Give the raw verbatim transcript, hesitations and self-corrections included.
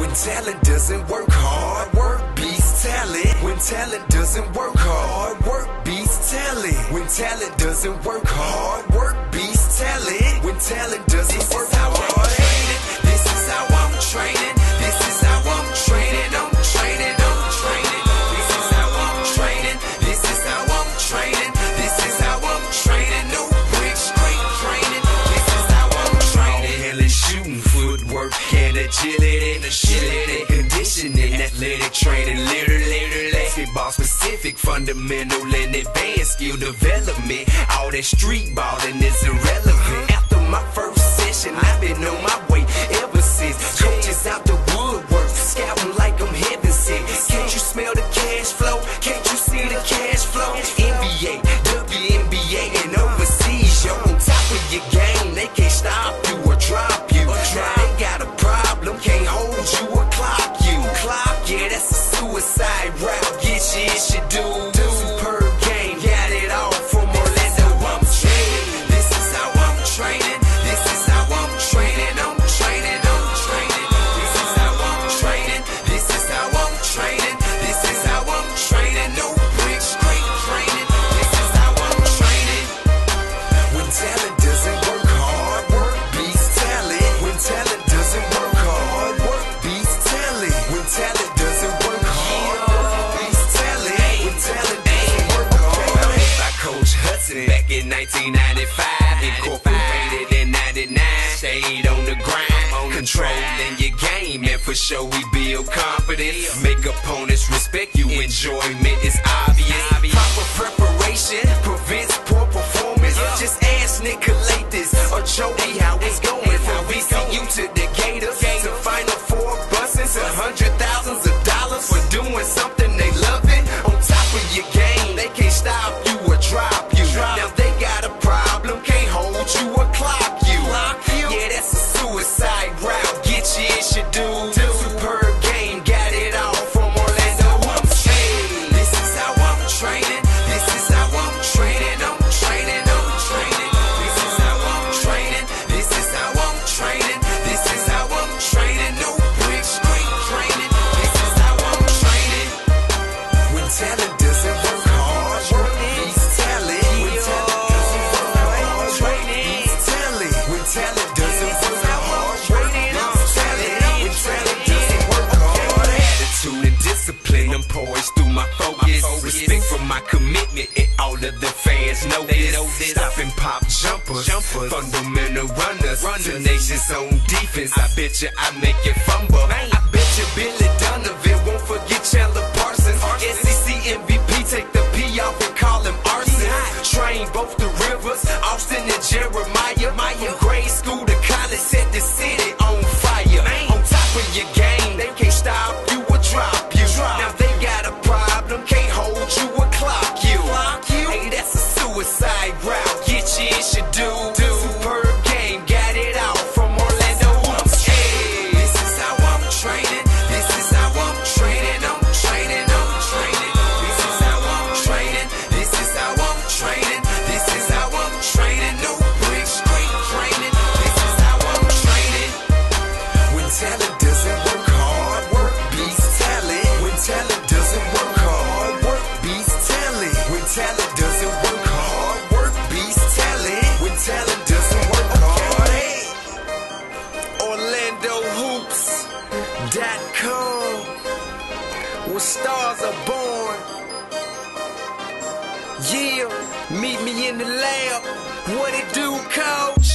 When talent doesn't work, hard work beats talent. When talent doesn't work, hard work beats talent. When talent doesn't work, hard work beats talent. When talent doesn't work, hard training. This is how I'm training. This is how I'm training. I'm training. I'm training. This is how I'm training. This is how I'm training. This is how I'm training. No brick, straight training. This is how I'm training. Hell is shooting, footwork and agility, agility, conditioning, athletic training, literally, basketball specific, fundamental and advanced skill development. All that street balling is irrelevant. After my first session, I've been on my way ever since. Coaches out the woodwork, scouting like I'm heaven sent. Can't you smell the cash flow? Can't you see the cash flow? N B A, W N B A, and overseas, you're on top of your game. They can't stop you or drop you. Now they got a problem, can't hold you or clock you. Clock, yeah, that's a suicide route. Get your issue, dude. Superb game, got it all from Orlando. I'm training. This is how I'm training. This is how I'm training. I'm training. I'm training. This is how I'm training. This is how I'm training. This is how I'm training. No brick, straight training. This is how I'm training. When talent doesn't work, hard work beats talent. When talent doesn't work, hard work beats talent. When talent doesn't work, hard work beats talent. When talent doesn't work, hard work. By Coach Hudson back in nineteen ninety-five, incorporated in ninety-nine. Stayed on the grind, controlling your game, and for sure we build confidence. Make opponents respect you. Enjoyment is obvious. Proper preparation prevents poor performance. Just ask Nicolas or Jody how it's going. From V C U to the Gators, to Final Four buses, and hundred thousands of dollars for doing something they love it. On top of your game, they can't stop you or drop you. Now they got a problem, can't hold you or clock you. Yeah, that's a suicide route. Get your issue, dude. Superb game, got it all from Orlando. I'm training. This is how I'm training. This is how I'm training. I'm training. I'm training. This is how I'm training. This is how I'm training. This is how I'm training. No brick, straight training. This is how I'm training. When talent doesn't work, hard work beats talent. When talent doesn't work, hard work beats talent. When talent doesn't work, hard work beats talent. When talent doesn't work, hard attitude and discipline. I'm poised through my focus. Respect for my commitment, and all of the fans know this. Stopping pop jumpers, fundamental runners, tenacious on defense. I bet you I make you fumble. I bet you Billy Donovan won't forget Chandler Parsons. S E C M V P, take the P off and call him arson. Train both the Rivers, Austin and Jeremiah. From grade school to college, set the city on fire. On top of your game, they can't stop you or drop you. Now they got a problem, can't hold you or clock you. Hey, that's a suicide route. Get your issue, dude. Superb game, got it all from Orlando. I'm training. This is how I'm training. This is how I'm training. I'm training. I'm training. This is how I'm training. This is how I'm training. This is how I'm training. No brick, straight training. This is how I'm training. When talent doesn't work, hard work beats talent. When talent doesn't work, hard work beats talent. When talent doesn't work, hard work beats talent. When talent doesn't work, hard. Hey, Orlando Hoops dot com, where stars are born. Yeah, meet me in the lab. What it do, coach?